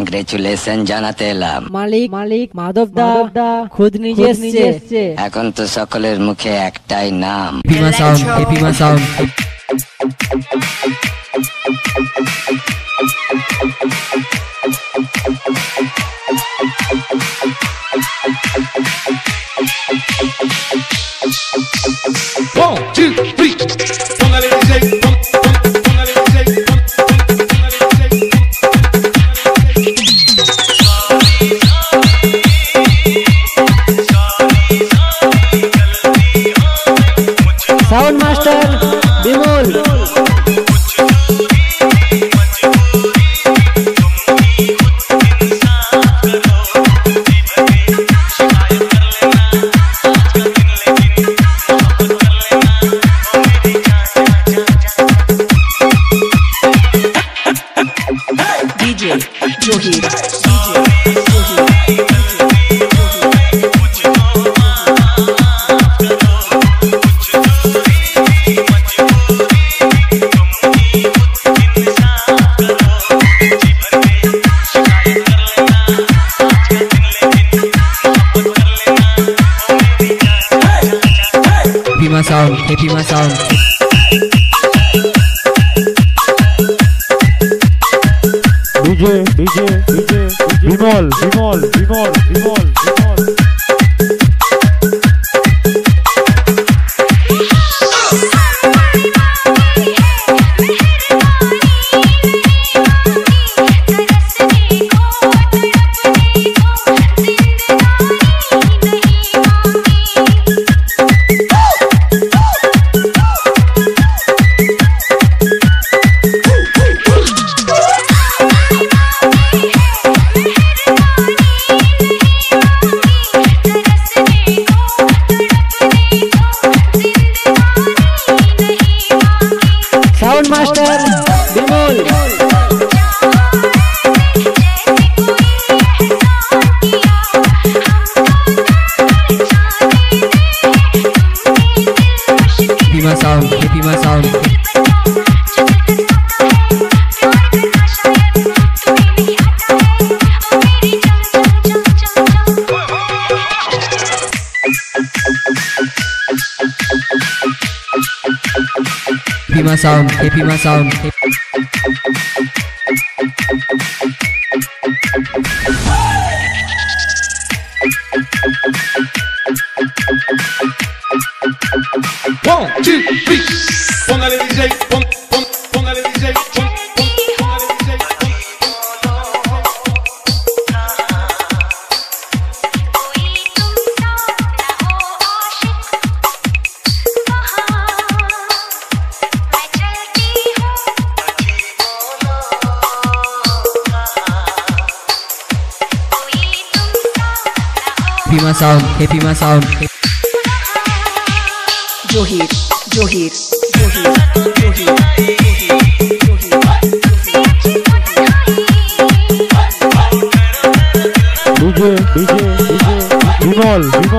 Congratulation জানাতে এলাম। মালিক মাধব দা খুদ নিজে এসেছে। এখন তো সকলের মুখে একটাই নাম, Hepima sound, Hepima sound. One, two, three. Póngale DJ, póngale DJ, póngale DJ. Sound master Vimal. DJ Johir, Hepima sound, Hepima sound. DJ Vimal. Sound master Vimal. Hepima sound, Hepima sound. Hepima sound, Hepima sound. One, two, three. Póngale DJ, póngale DJ, póngale DJ. Hepima sound, Hepima sound. Johir, Johir, DJ विमल।